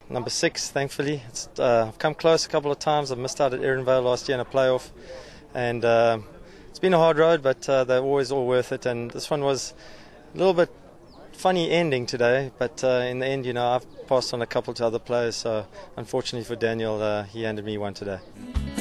Number 6, thankfully. I've come close a couple of times. I missed out at Erenvale last year in a playoff, and it's been a hard road, but they're always all worth it. And this one was a little bit funny ending today, but in the end, I've passed on a couple to other players. So unfortunately for Daniel, he handed me one today.